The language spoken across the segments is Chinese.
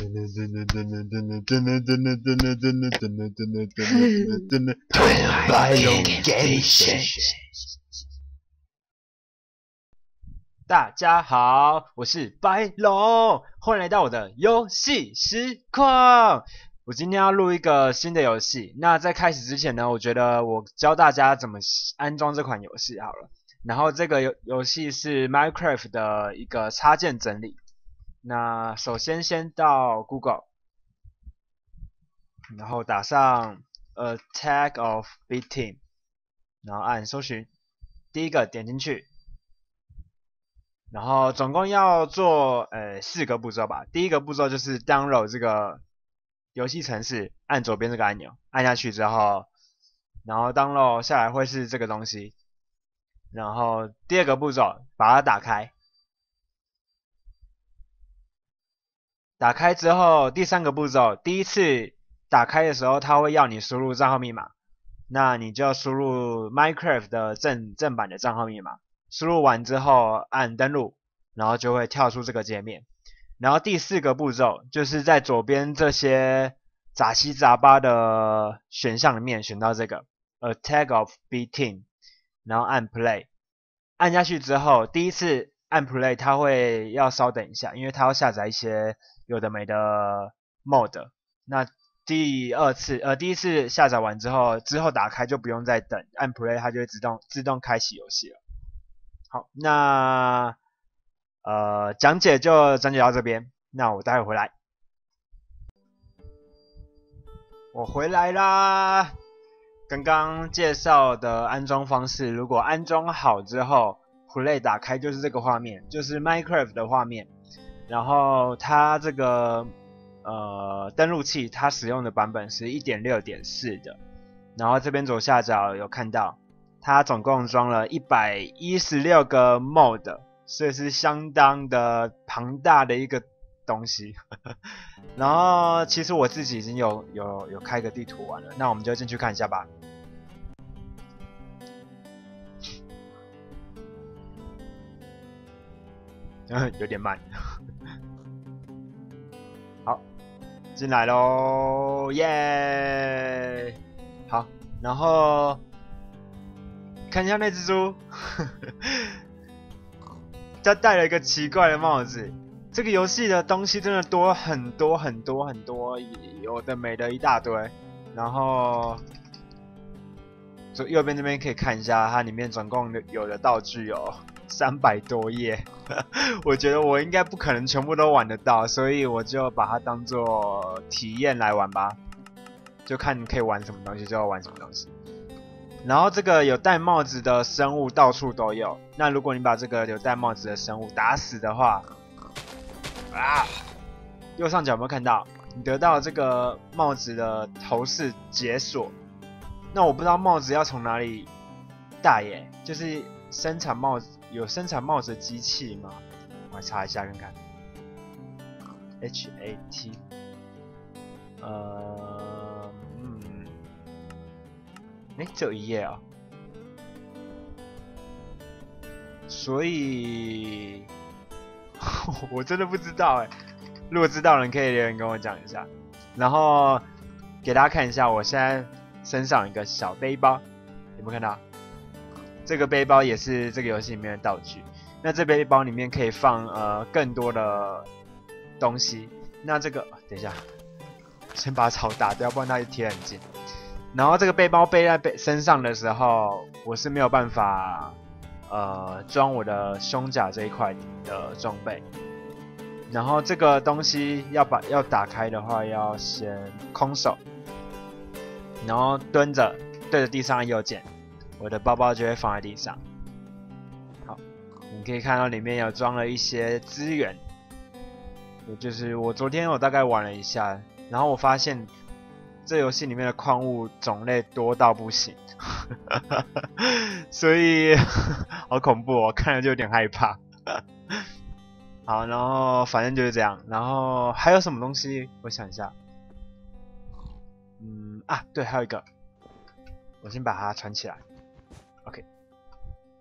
大家好，我是白龙，欢迎来到我的游戏实况。我今天要录一个新的游戏，那在开始之前呢，我觉得我教大家怎么安装这款游戏好了。然后这个游戏是 Minecraft 的一个插件整理。那首先到 Google， 然后打上 Attack of Big Team， 然后按搜寻，第一个点进去。然后总共要做4个步骤吧。第一个步骤就是 download 这个游戏程式，按左边这个按钮，按下去之后，然后 download 下来会是这个东西。然后第二个步骤把它打开，打开之后第三个步骤，第一次打开的时候它会要你输入账号密码，那你就输入 Minecraft 的正版的账号密码。输入完之后按登录，然后就会跳出这个界面。然后第4个步骤就是在左边这些杂七杂八的选项里面选到这个 Attack of Big Team， 然后按 Play， 按下去之后第一次按 Play 它会要稍等一下，因为它要下载一些有的没的 mod。 那第一次下载完之后打开就不用再等，按 Play 它就会自动开启游戏了。好，那讲解就讲解到这边，那我待会回来。我回来啦！刚刚介绍的安装方式，如果安装好之后 ，Play 打开就是这个画面，就是 Minecraft 的画面。然后它这个登录器，它使用的版本是 1.6.4 的。然后这边左下角有看到。它总共装了116个 mod， 所以是相当的庞大的一个东西。然后其实我自己已经有开个地图玩了，那我们就进去看一下吧。有点慢。好，进来咯，耶！好，然后。看一下那只猪，它戴了一个奇怪的帽子。这个游戏的东西真的多很多，有的没的一大堆。然后右边这边可以看一下，它里面总共有的道具有300多页。我觉得我应该不可能全部都玩得到，所以我就把它当做体验来玩吧，就看你可以玩什么东西就要玩什么东西。然后这个有戴帽子的生物到处都有，那如果你把这个有戴帽子的生物打死的话，右上角有没有看到？你得到这个帽子的头饰解锁。那我不知道帽子要从哪里戴耶，就是生产帽子有生产帽子的机器吗？我来查一下看看。HAT，只有1页啊，所以我真的不知道哎。如果知道的人可以留言跟我讲一下。然后给大家看一下，我现在身上有一个小背包，有没有看到？这个背包也是这个游戏里面的道具。那这背包里面可以放更多的东西。那这个等一下，先把草打掉，不然它贴很近。然后这个背包背在身上的时候，我是没有办法装我的胸甲这一块的装备。然后这个东西要打开的话，要先空手，然后蹲着对着地上按右键，我的包包就会放在地上。好，你可以看到里面有装了一些资源，也就是我昨天大概玩了一下，然后我发现。这游戏里面的矿物种类多到不行，所以好恐怖哦，看了就有点害怕。好，然后反正就是这样，然后还有什么东西？我想一下，对，还有一个，我先把它穿起来。OK，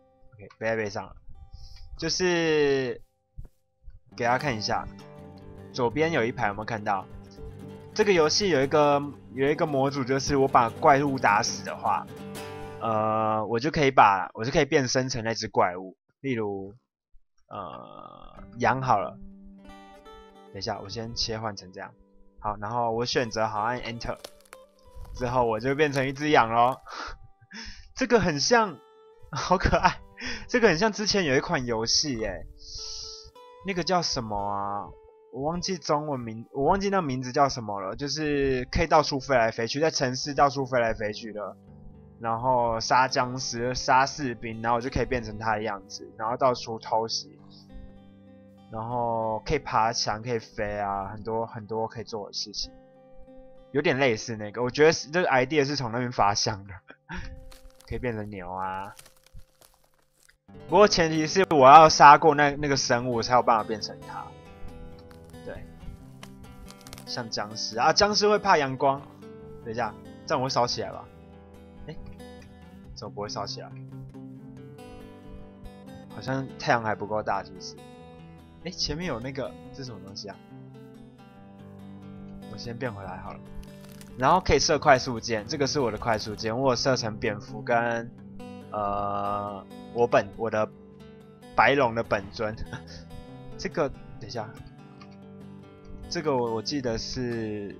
背在背上了，就是给大家看一下， 左边有一排，有没有看到？这个游戏有一个模组，就是我把怪物打死的话，我就可以变身成那只怪物。例如，羊好了。等一下，我先切换成这样。好，然后我选择好按 Enter， 之后我就变成一只羊咯。这个很像，好可爱。这个很像之前有一款游戏耶，那个叫什么啊？我忘记我忘记那名字叫什么了。就是可以到处飞来飞去，在城市到处飞来飞去的，然后杀僵尸、杀士兵，然后我就可以变成他的样子，然后到处偷袭，然后可以爬墙、可以飞啊，很多很多可以做的事情，有点类似那个。我觉得这个 idea 是从那边发想的，可以变成牛啊。不过前提是我要杀过那个生物，才有办法变成它。对，像僵尸啊，僵尸会怕阳光。等一下，这样我会烧起来吧？怎么不会烧起来？好像太阳还不够大，是不是？前面有那个，这是什么东西啊？我先变回来好了。然后可以设快速键，这个是我的快速键，我有设成蝙蝠跟我的白龙的本尊。这个等一下，这个我记得是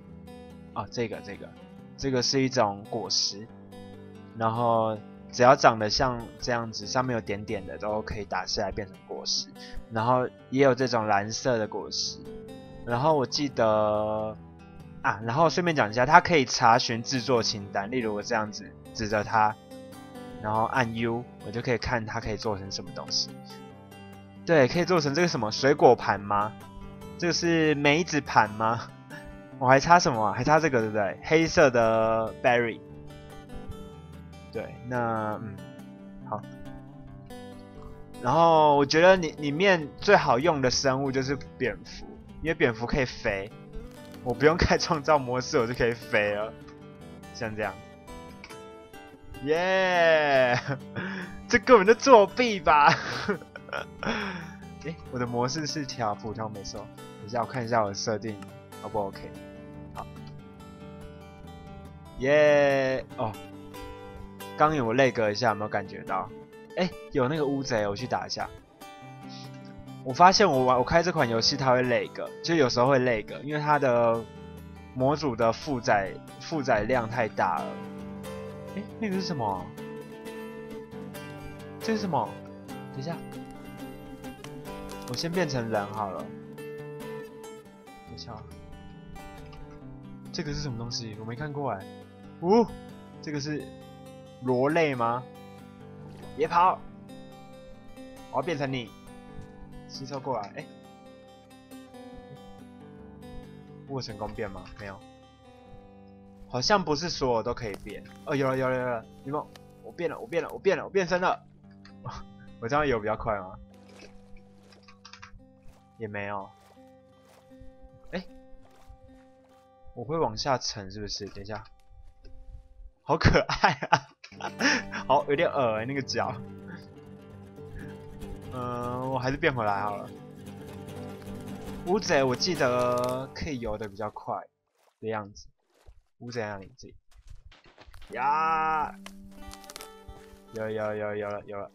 这个是一种果实，然后只要长得像这样子，上面有点点的都可以打下来变成果实，然后也有这种蓝色的果实，然后我记得然后顺便讲一下，它可以查询制作清单，例如我这样子指着它，然后按 U， 我就可以看它可以做成什么东西。对，可以做成这个什么水果盘吗？这个是梅子盘吗？我还差什么啊？还差这个对不对？黑色的 berry。对，那好。然后我觉得里面最好用的生物就是蝙蝠，因为蝙蝠可以飞，我不用开创造模式，我就可以飞了，像这样。耶、这根本就作弊吧！我的模式是调普通没错。等一下我看一下我的设定 ，O 不 OK？ 好，耶、哦，刚有lag一下，有没有感觉到？有那个乌贼，我去打一下。我发现我开这款游戏它会lag，就有时候会lag，因为它的模组的负载量太大了。那个是什么？这是什么？等一下，我先变成人好了。等一下，这个是什么东西？我没看过这个是螺类吗？别跑！我要变成你，吸收过来。我成功变吗？没有，好像不是所有都可以变。有了！你们，我变了，我变身了。我这样游比较快吗？也没有。我会往下沉是不是？等一下，好可爱啊！好，有点恶那个脚。我还是变回来好了。乌贼我记得可以游的比较快的样子。乌贼哪里？这里。呀！有了。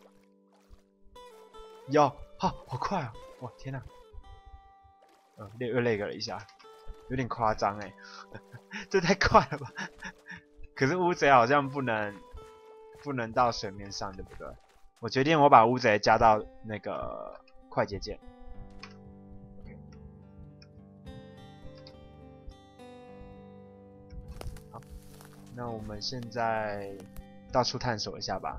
好快啊！哇，天哪！又lag了一下，有点夸张这太快了吧？可是乌贼好像不能到水面上，对不对？我决定我把乌贼加到那个快捷键。好，那我们现在到处探索一下吧。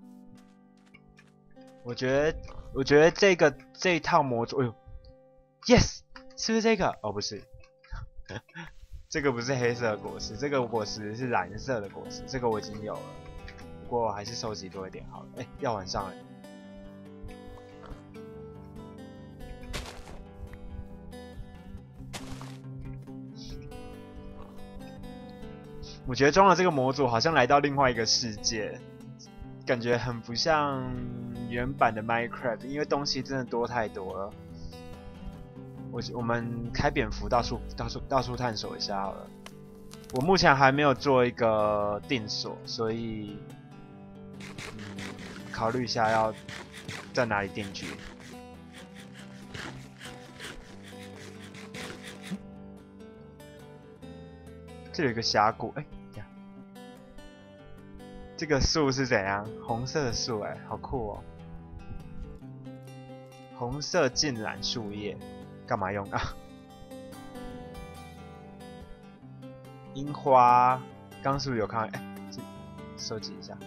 我觉得这一套模组，yes， 是不是这个？不是，这个不是黑色的果实，这个果实是蓝色的果实，这个我已经有了，不过还是收集多一点好了。要晚上了。我觉得装了这个模组，好像来到另外一个世界，感觉很不像原版的 Minecraft， 因为东西真的多太多了。 我们开蝙蝠到处探索一下好了。我目前还没有做一个定所，所以考虑一下要在哪里定居。这有一个峡谷，哎，这个树是怎样？红色的树，哎，好酷哦！红色近蓝树叶，干嘛用啊？樱花，刚是不是有看？哎，收集一下。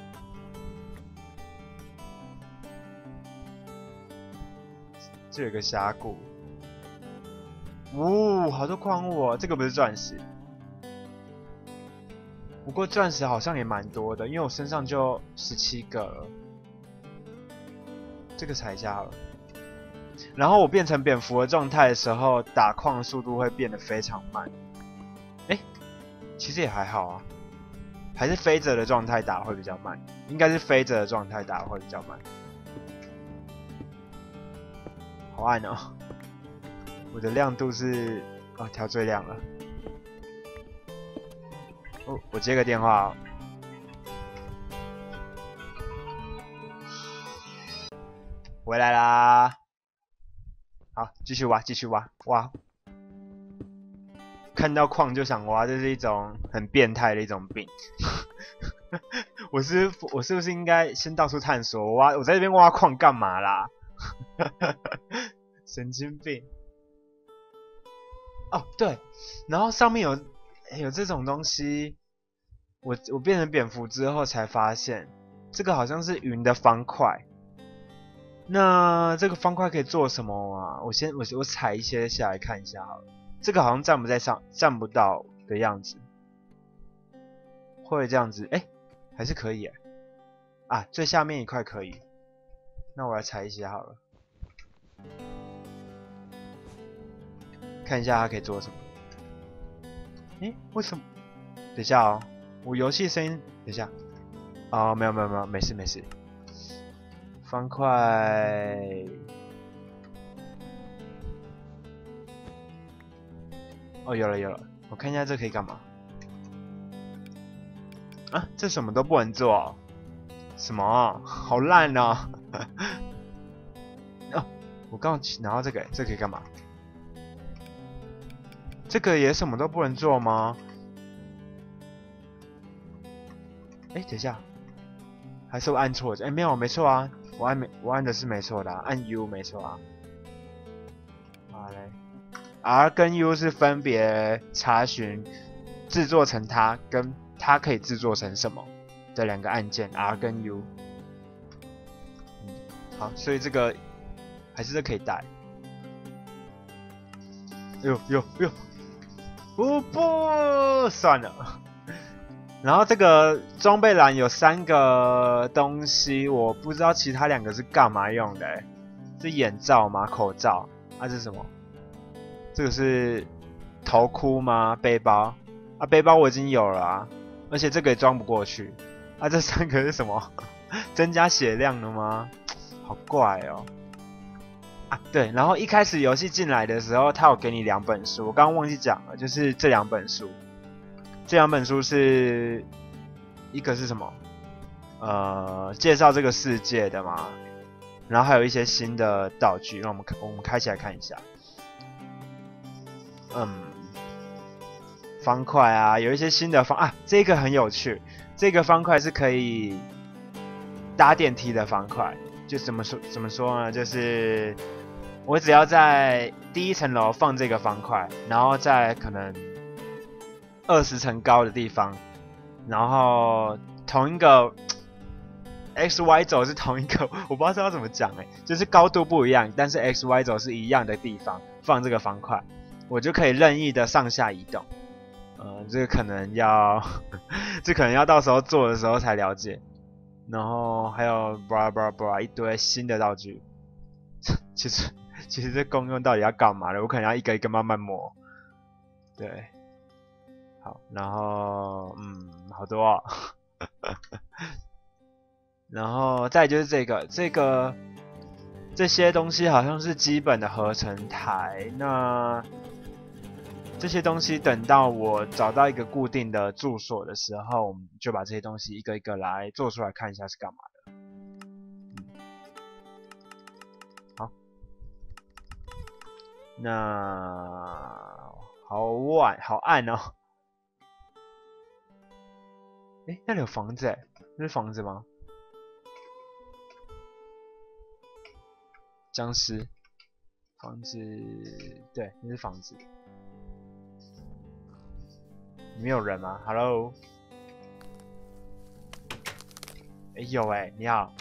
这有一个峡谷，好多矿物哦！这个不是钻石，不过钻石好像也蛮多的，因为我身上就17个了。这个采一下好了。然后我变成蝙蝠的状态的时候，打矿速度会变得非常慢。哎，其实也还好啊，还是飞着的状态打会比较慢，应该是飞着的状态打会比较慢。好暗哦，我的亮度是调最亮了。哦，我接个电话哦。回来啦。好，继续挖，继续挖，挖。看到矿就想挖，这是一种很变态的一种病。我是不是应该先到处探索？我在这边挖矿干嘛啦？神经病。哦，对，然后上面有这种东西，我变成蝙蝠之后才发现，这个好像是云的方块。那这个方块可以做什么啊？我采一些下来看一下好了。这个好像站不到的样子，会这样子？哎，还是可以哎。啊，最下面一块可以。那我来采一些好了，看一下它可以做什么。哎，为什么？等一下哦，我游戏声音，等一下。哦，没有，没事。方块，哦，有了，我看一下这可以干嘛？啊，这什么都不能做哦，什么？好烂哦！哦，我刚拿到这个，这可以干嘛？这个也什么都不能做吗？哎，等一下，还是我按错？哎，没有，没错啊。我按的是没错的，按 U 没错啊。好嘞 ，R 跟 U 是分别查询制作成它跟它可以制作成什么的两个按键 ，R 跟 U。好，所以这个还是可以带。呦，不，算了。然后这个装备栏有3个东西，我不知道其他2个是干嘛用的欸。是眼罩吗？口罩？啊，这是什么？这个是头箍吗？背包？啊，背包我已经有了啊，而且这个也装不过去。啊，这3个是什么？增加血量的吗？好怪哦。啊，对，然后一开始游戏进来的时候，它有给你2本书，我刚刚忘记讲了，就是这2本书。这2本书是一个是什么？介绍这个世界的嘛，然后还有一些新的道具，让我们开起来看一下。方块啊，有一些新的这个很有趣，这个方块是可以搭电梯的方块，就怎么说呢？就是我只要在第1层楼放这个方块，然后在可能20层高的地方，然后同一个 XY 轴是同一个，我不知道要怎么讲就是高度不一样，但是 XY 轴是一样的地方放这个方块，我就可以任意的上下移动。这个可能要到时候做的时候才了解。然后还有 blah 一堆新的道具。其实这功用到底要干嘛的？我可能要一个一个慢慢摸。对。好，然后好多哦。然后再就是这个这些东西好像是基本的合成台。那这些东西等到我找到一个固定的住所的时候，我们就把这些东西一个一个来做出来看一下是干嘛的。好，那好暗哦。那里有房子那是房子吗？僵尸房子，对，那是房子。里面有人吗 ？Hello。有你好。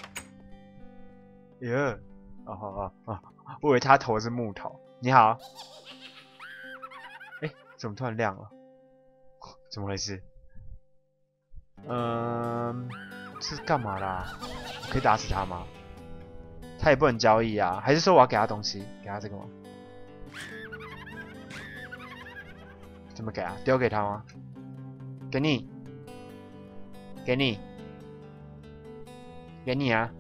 哦，我以为他头是木头。你好。怎么突然亮了？怎么回事？是干嘛啦？可以打死他吗？他也不能交易啊，还是说我要给他东西？给他这个吗？怎么给啊？丢给他吗？给你，给你，给你啊！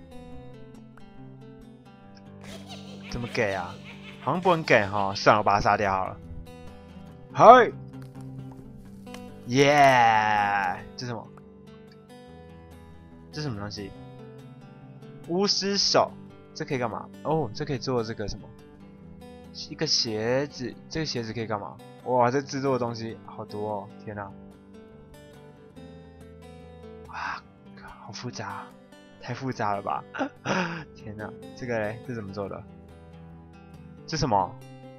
怎么给啊？好像不能给哈，算了，我把他杀掉好了。嗨，耶！这是什么？这是什么东西？巫师手，这可以干嘛？哦，这可以做这个什么？一个鞋子，这个鞋子可以干嘛？哇，这制作的东西好多哦！天哪！哇，好复杂，太复杂了吧！天哪，这个嘞，这怎么做的？这什么？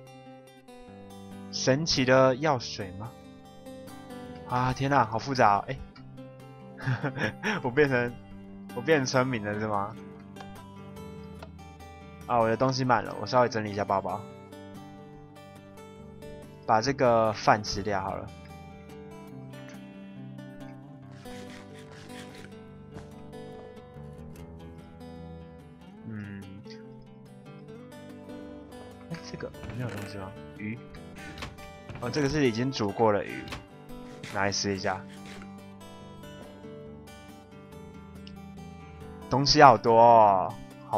神奇的药水吗？啊，天哪，好复杂哦！我变成村民了是吗？啊，我的东西满了，我稍微整理一下包包，把这个饭吃掉好了。这个没有东西吗？鱼？哦，这个是已经煮过的鱼，拿来试一下。东西好多哦，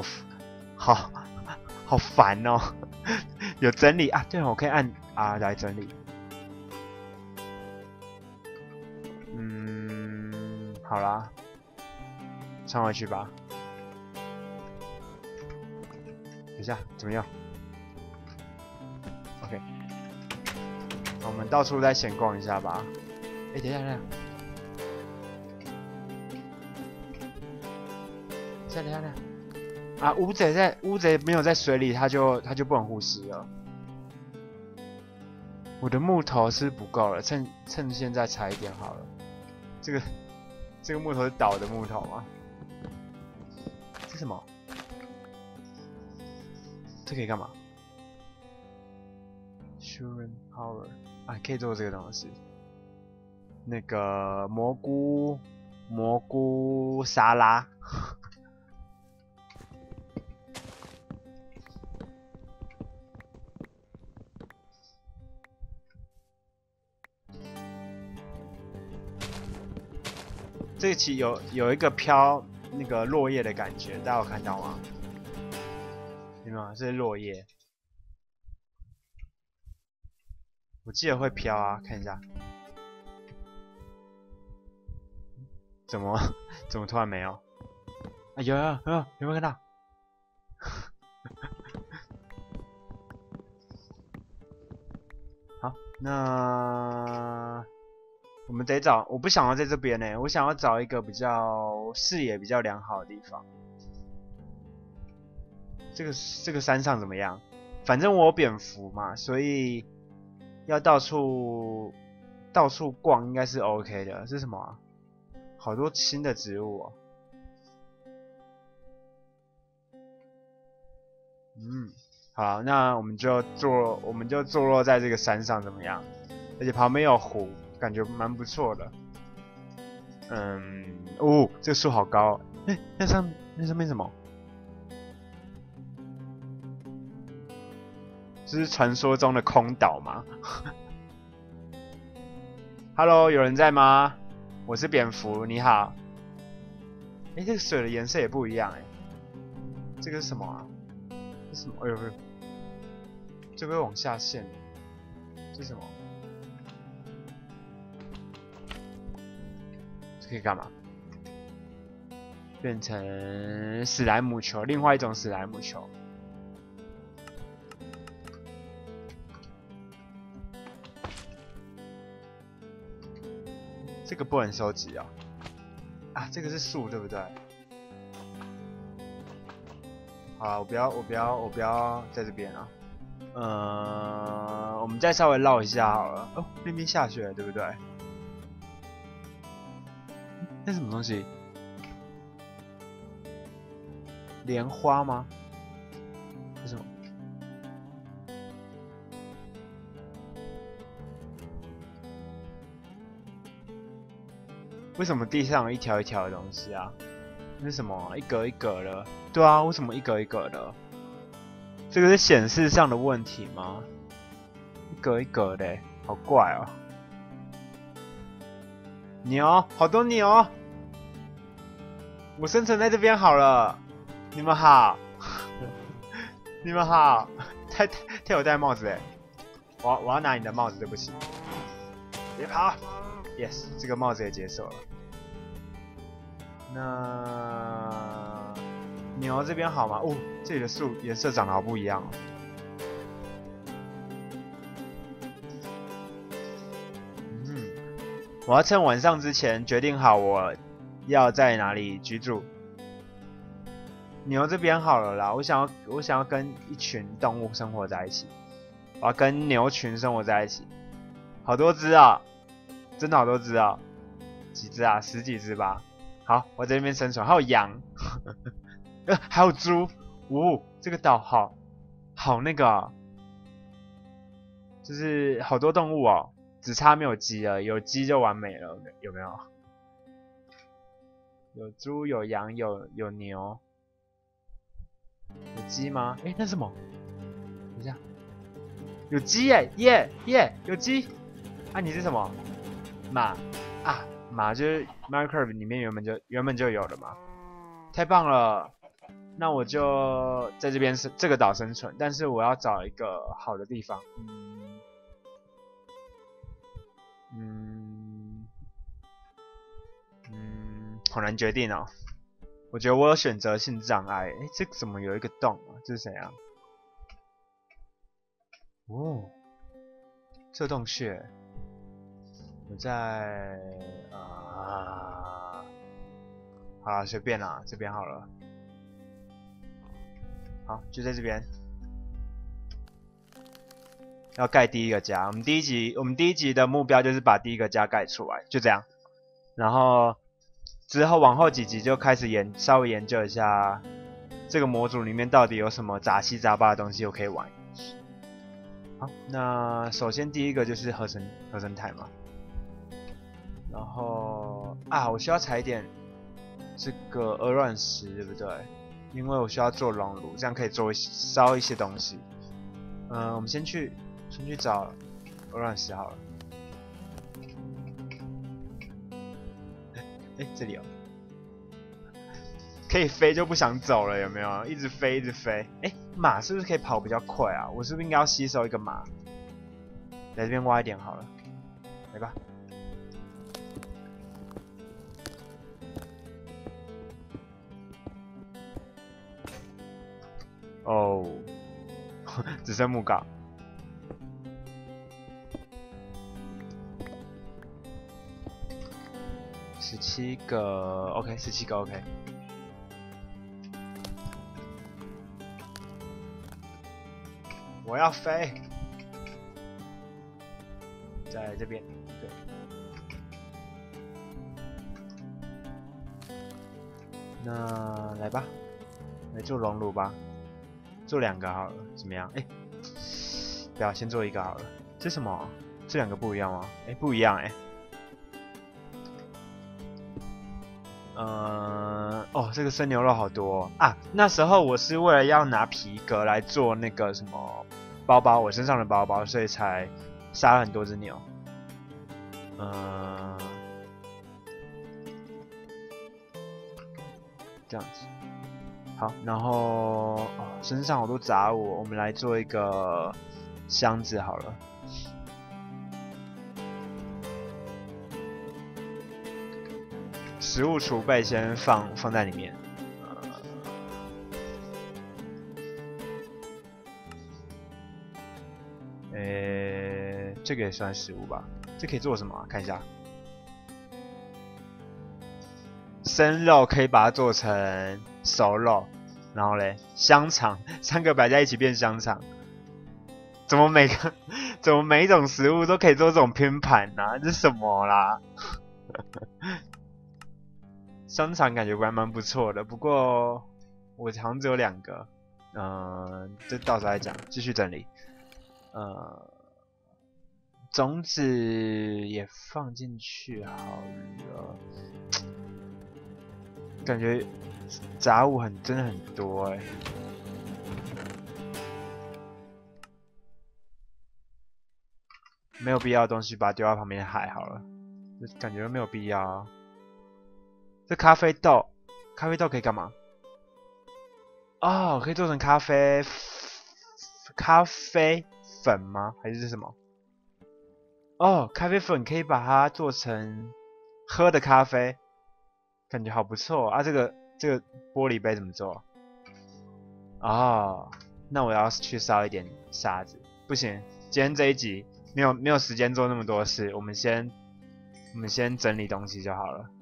好烦哦！有整理啊？对，我可以按 R 来整理。好啦，穿回去吧。等一下，怎么样 ？OK， 我们到处再闲逛一下吧。等一下，等一下。啊，乌贼没有在水里，他就不能呼吸了。我的木头是不够了，趁现在采一点好了。这个木头是倒的木头吗？这是什么？这可以干嘛 ？Shuren Power 啊，可以做这个东西。那个蘑菇沙拉。这个其实有一个飘那个落叶的感觉，大家有看到吗？有没有？这是落叶，我记得会飘啊，看一下。怎么突然没有？啊，有没有看到？好，那我们得找，我不想要在这边呢，我想要找一个比较视野比较良好的地方。这个山上怎么样？反正我有蝙蝠嘛，所以要到处逛应该是 OK 的。这是什么啊？好多新的植物哦。好，那我们就坐落在这个山上怎么样？而且旁边有湖，感觉蛮不错的。这个树好高哦。那上面什么？这是传说中的空岛吗？Hello， 有人在吗？我是蝙蝠，你好。这个水的颜色也不一样这个是什么啊？ 这是什么？哎呦呦，这个会往下陷。这是什么？这可以干嘛？变成史莱姆球，另外一种史莱姆球。这个不能收集哦。啊，这个是树，对不对？好，我不要在这边啊。我们再稍微绕一下好了。哦，那边下雪了，对不对？那什么东西？莲花吗？是什么？为什么地上有一条一条的东西啊？那是什么？一格一格的？对啊，为什么一格一格的？这个是显示上的问题吗？一格一格的，好怪哦。牛，好多牛！我生存在这边好了。你们好，你们好。太有戴帽子哎！我要拿你的帽子，对不起。别跑 ！Yes， 这个帽子也解锁了。那牛这边好吗？哦，这里的树颜色长得好不一样哦。我要趁晚上之前决定好我要在哪里居住。牛这边好了啦，我想要跟一群动物生活在一起，我要跟牛群生活在一起，好多只啊，真的好多只啊，几只啊，10几只吧。好，我在这边生存，还有羊，还有猪，哦，这个岛好那个啊，就是好多动物哦，只差没有鸡了，有鸡就完美了，有没有？有猪，有羊，有牛。有鸡吗？哎，那是什么？等一下，有鸡耶！耶！有鸡！啊，你是什么？马啊，马就是 Minecraft 里面原本就有的嘛。太棒了！那我就在这边这个岛生存，但是我要找一个好的地方。好难决定哦。我觉得我有选择性障碍。哎，这怎么有一个洞啊？这是谁啊？哦，这洞穴。我在好了，随便啦，这边好了。好，就在这边。要盖第一个家。我们第一集的目标就是把第一个家盖出来，就这样。然后之后往后几集就开始稍微研究一下这个模组里面到底有什么杂七杂八的东西我可以玩。好，那首先第一个就是合成台嘛。然后我需要采一点这个鹅卵石，对不对？因为我需要做熔炉，这样可以烧一些东西。我们先去找鹅卵石好了。哎，这里哦，可以飞就不想走了，有没有？一直飞一直飞。哎，马是不是可以跑比较快啊？我是不是应该要吸收一个马？来这边挖一点好了，来吧。哦，只剩木镐。17个 ，OK， 17个 OK。我要飞，在这边，对。那来吧，来做熔炉吧，做2个好了，怎么样？哎，不要，先做1个好了。这什么？这2个不一样吗？哎，不一样哎。哦，这个生牛肉好多啊！那时候我是为了要拿皮革来做那个什么包包，我身上的包包，所以才杀了很多只牛。这样子， 好，然后身上好多杂物，我们来做一个箱子好了。食物储备先放在里面。这个也算食物吧？这可以做什么啊？看一下。生肉可以把它做成熟肉，然后嘞，香肠3个摆在一起变香肠。怎么每一种食物都可以做这种拼盘呢？这是什么啦？香肠感觉还蛮不错的，不过我好像只有2个。这到时候再讲，继续整理。种子也放进去好了。感觉杂物真的很多哎。没有必要的东西把它丢到旁边海好了，感觉没有必要啊。这咖啡豆可以干嘛？可以做成咖啡粉吗？还是什么？咖啡粉可以把它做成喝的咖啡，感觉好不错啊！这个玻璃杯怎么做？那我要去烧一点沙子。不行，今天这一集没有时间做那么多事，我们先整理东西就好了。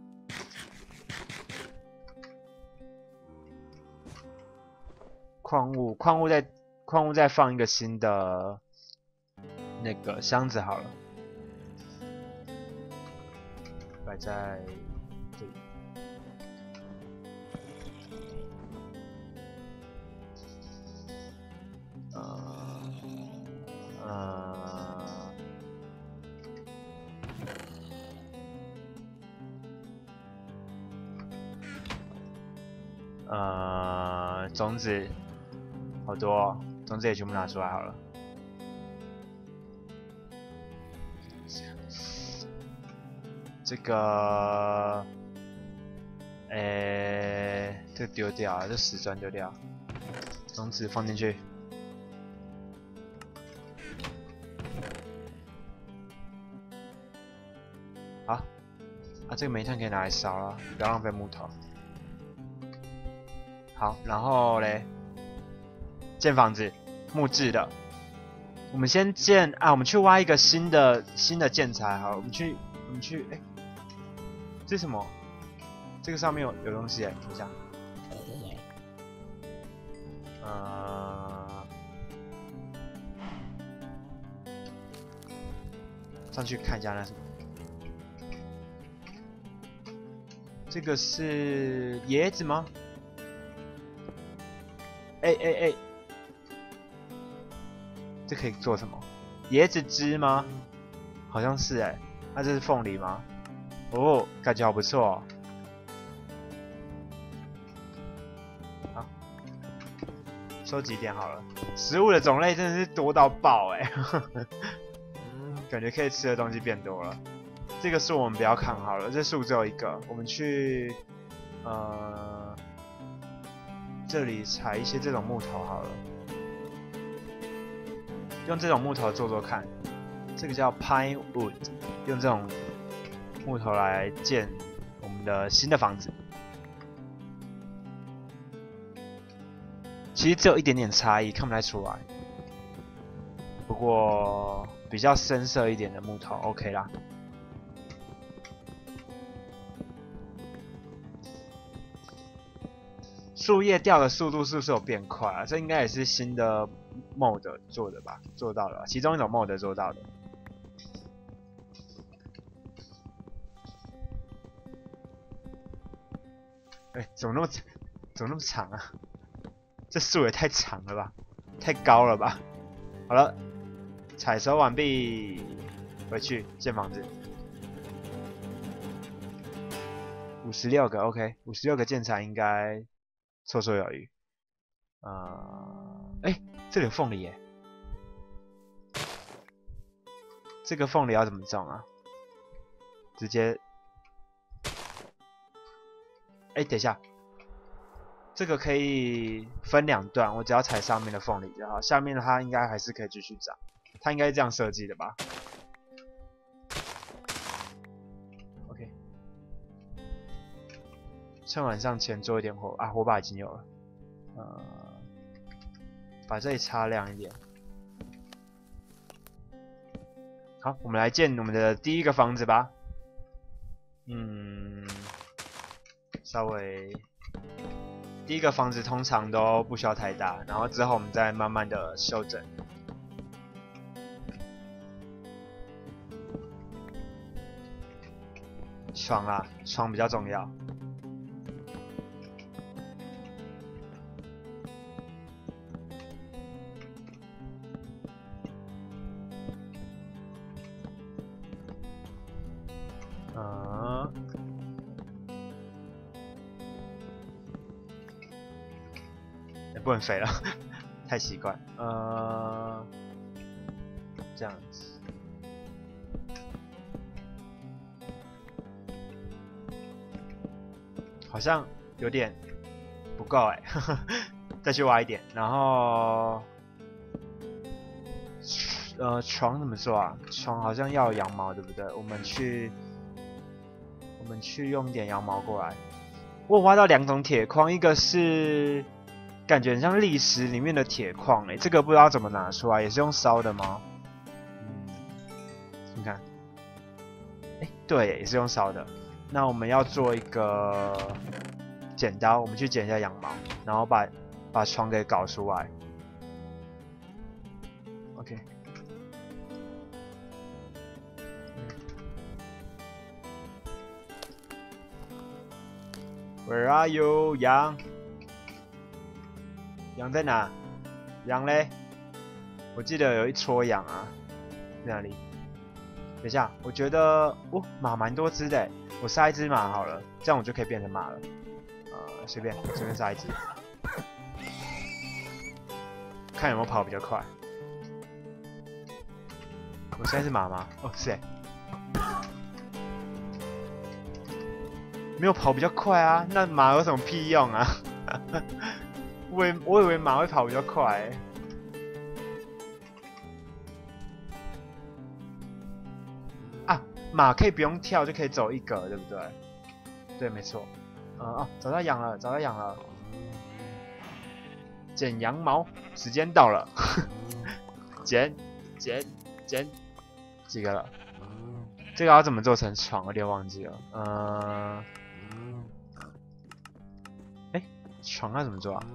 矿物再放一个新的那个箱子好了，摆在这里。种子好多哦，种子也全部拿出来好了。这个，这个丢掉，这石砖丢掉，种子放进去。好，这个煤炭可以拿来烧了，不要浪费木头。好，然后嘞，建房子，木质的。我们先建我们去挖一个新的建材。好，我们去，这是什么？这个上面有东西哎，等一下。上去看一下那什么。这个是椰子吗？这可以做什么？椰子汁吗？好像是哎。那这是凤梨吗？感觉好不错哦。好，收集点好了。食物的种类真的是多到爆哎，感觉可以吃的东西变多了。这个树我们不要砍好了，这树只有1个。我们去这里采一些这种木头好了，用这种木头做看。这个叫 Pine Wood， 用这种木头来建我们的新的房子。其实只有一点点差异，看不太出来。不过比较深色一点的木头 OK 啦。树叶掉的速度是不是有变快啊？这应该也是新的 mod 做的吧？做到了，其中一种 mod 做到的。怎么那么长啊？这树也太长了吧，太高了吧？好了，采收完毕，回去建房子。56个 OK，56个建材应该绰绰有余。这里有凤梨耶，这个凤梨要怎么种啊？直接，等一下， 这个可以分2段，我只要踩上面的缝里就好，下面的它应该还是可以继续长，它应该是这样设计的吧 ？OK， 趁晚上前做一点火啊，火把已经有了，把这里擦亮一点。好，我们来建我们的第一个房子吧。稍微第一个房子通常都不需要太大，然后之后我们再慢慢的修整。床啊，床比较重要。也不能飞了，太习惯。这样子。好像有点不够哎，再去挖一点。然后，床怎么做啊？床好像要羊毛，对不对？我们去用一点羊毛过来。我有挖到2种铁矿，一个是感觉很像砾石里面的铁矿哎，这个不知道怎么拿出来，也是用烧的吗？你看，对，也是用烧的。那我们要做一个剪刀，我们去剪一下羊毛，然后把床给搞出来。OK。Where are you， 羊？羊在哪？羊嘞？我记得有一撮羊啊，在哪里？等一下，我觉得马蛮多只的，我杀一只马好了，这样我就可以变成马了。随便杀一只，看有没有跑比较快。我现在是马吗？哦，是哎。没有跑比较快啊，那马有什么屁用啊？我以为马会跑比较快欸。啊，马可以不用跳就可以走一格，对不对？对，没错。找到羊了，剪羊毛，时间到了。剪，几个了？这个要怎么做成床？我有点忘记了。床要怎么做啊？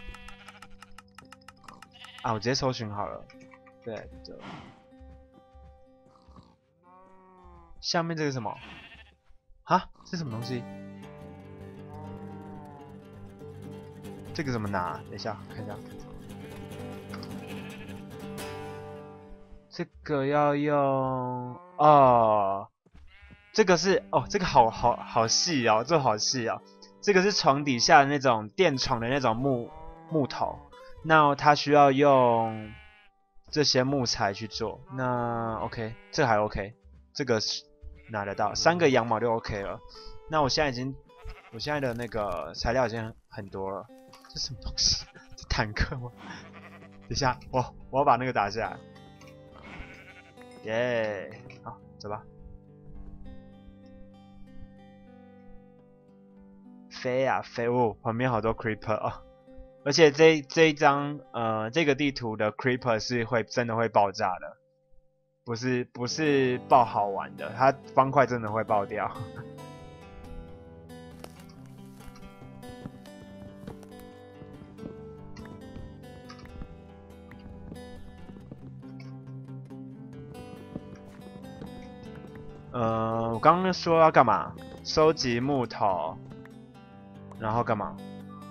我直接搜寻好了。对。下面这个什么？啊，这什么东西？这个怎么拿？等一下，看一下。这个要用这个是这个好细哦，这好细哦。这个是床底下的那种垫床的那种木头，那它需要用这些木材去做。那 OK， 这个还 OK， 这个拿得到，3个羊毛就 OK 了。那我现在的那个材料已经很多了。这什么东西？这坦克吗？等一下，我要把那个打下来。耶，好，走吧。飞啊飞哦，旁边好多 creeper 哦，而且这一张这个地图的 creeper 是真的会爆炸的，不是爆好玩的，它方块真的会爆掉。我刚刚说要干嘛？收集木头，然后干嘛？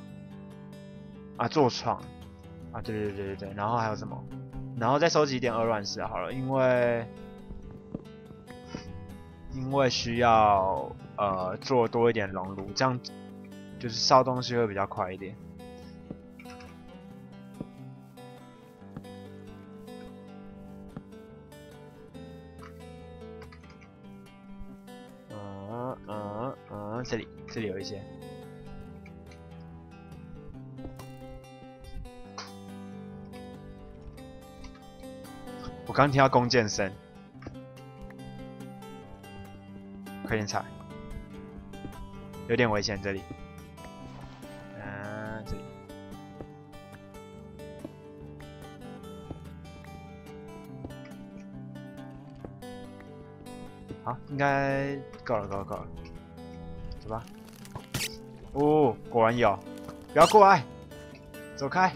做床。对，然后还有什么？然后再收集一点鹅卵石好了，因为需要做多一点熔炉，这样就是烧东西会比较快一点。这里有一些。 刚听到弓箭声，快点踩，有点危险这里。这里。好，应该够了，够了，走吧。哦，果然有，不要过来，走开。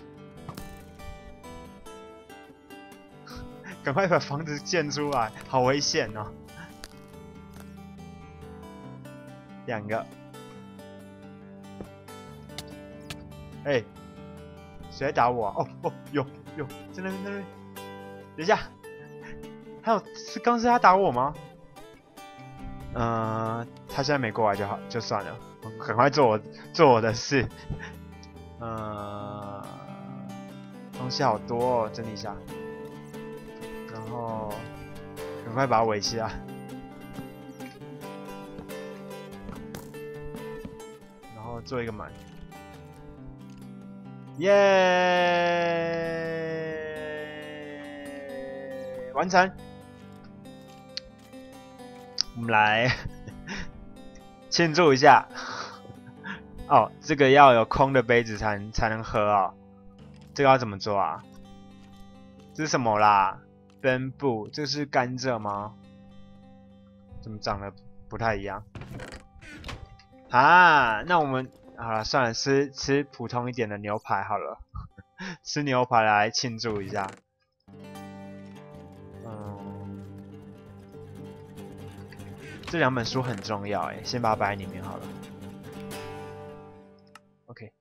赶快把房子建出来，好危险哦！2个，哎，谁在打我啊？哦，有，在那边，等一下，还有刚是他打我吗？他现在没过来就好，就算了，赶快做我的事。东西好多哦，整理一下。然后赶快把它围起来，然后做一个满，耶！完成。我们来庆祝一下。哦，这个要有空的杯子才能喝哦。这个要怎么做啊？这是什么啦？分布，这是甘蔗吗？怎么长得不太一样？啊，那我们好了，算了，吃普通一点的牛排好了，吃牛排来庆祝一下。这2本书很重要哎，先把它摆在里面好了。OK，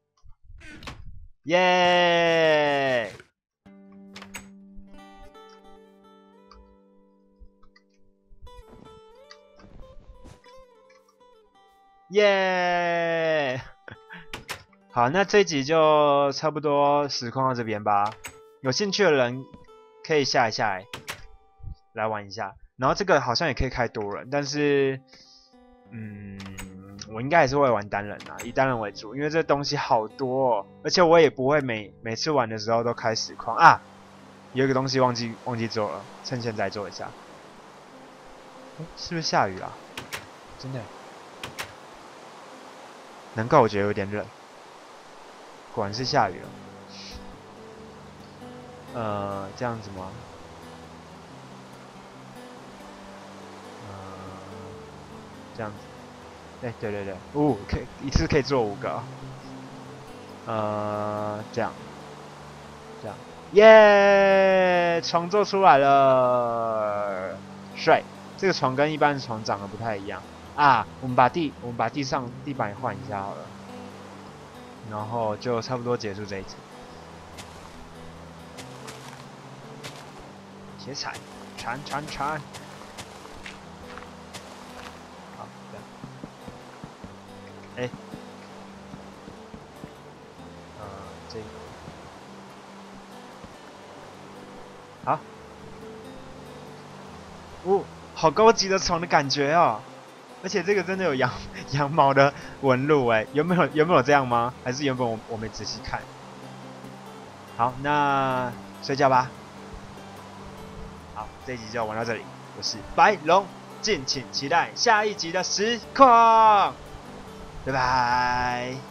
耶！耶！好，那这一集就差不多实况到这边吧。有兴趣的人可以下来来玩一下。然后这个好像也可以开多人，但是，我应该还是会玩单人啊，以单人为主，因为这东西好多哦，而且我也不会每次玩的时候都开实况啊。有一个东西忘记做了，趁现在做一下。是不是下雨啊？真的。难怪我觉得有点冷，果然是下雨了。这样子吗？这样子，对，可以一次可以做5个。这样，耶！床做出来了，帅！这个床跟一般的床长得不太一样啊。我们把地板换一下好了，然后就差不多结束这一集。鞋铲，铲。好，这样。这个。好。好高级的床的感觉哦！而且这个真的有羊毛的纹路哎，有没有这样吗？还是原本我没仔细看？好，那睡觉吧。好，这一集就玩到这里。我是白龙，敬请期待下一集的实况。拜拜。